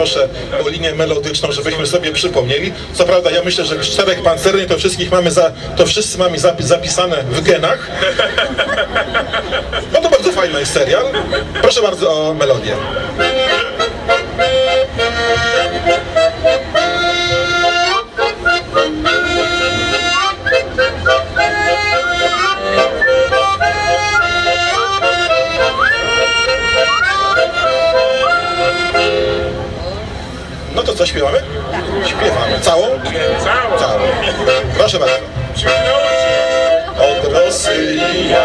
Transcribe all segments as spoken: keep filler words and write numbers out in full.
poproszę o linię melodyczną, żebyśmy sobie przypomnieli. Co prawda ja myślę, że czterech pancernych to wszystkich mamy za, to wszyscy mamy zapis, zapisane w genach. No to bardzo fajny jest serial. Proszę bardzo o melodię. No to co, śpiewamy? Tak. Śpiewamy. Całą? Całą. Całą. Proszę bardzo. Od rosy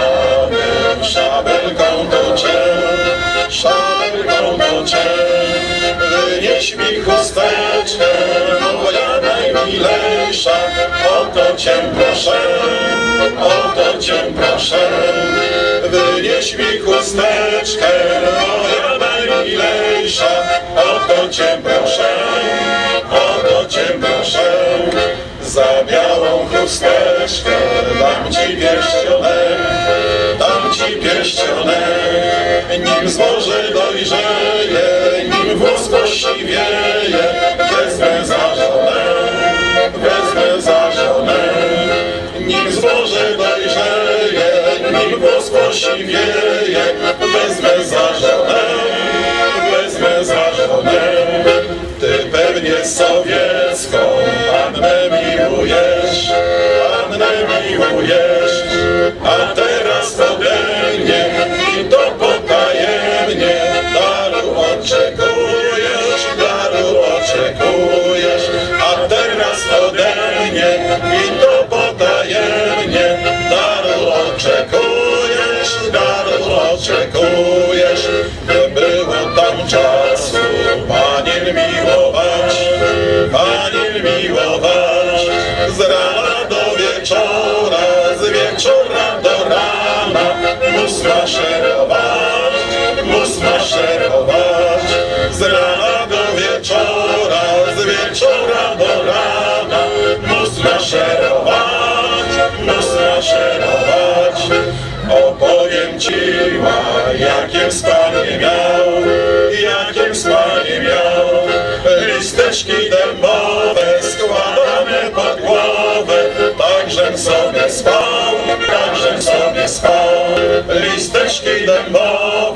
jadę, szabelką toczę, szabelką toczę, wynieś mi chusteczkę, moja najmilejsza, o to cię proszę, o to cię proszę, wynieś mi chusteczkę, moja najmilejsza, o to cię proszę, o to cię proszę. Za białą chusteczkę dam ci pierścionek, dam ci pierścionek. Nim zboże dojrzeje, nim włos posiwieje, wezmę za żonę, wezmę za żonę. Nim zboże dojrzeje, nim włos posiwieje, wezmę za żonę, wezmę za żonę. Ty pewnie sowiecką pannę miłujesz, pannę miłujesz, a teraz ode mnie i to potajemnie daru oczekujesz, daru oczekujesz, a teraz ode mnie i to potajemnie daru oczekujesz, daru oczekujesz. Nie było tam czasu panien miłować, panien miłować, z rana do wieczora, z wieczora do rana, mus maszerować, mus maszerować, z rana do wieczora, z wieczora do rana, mus maszerować, mus maszerować. Opowiem ci, jakiem spanie miał, jakiem spanie miał, listeczki dębowe składane pod głowę, tak żem sobie spał, tak żem sobie spał, listeczki dębowe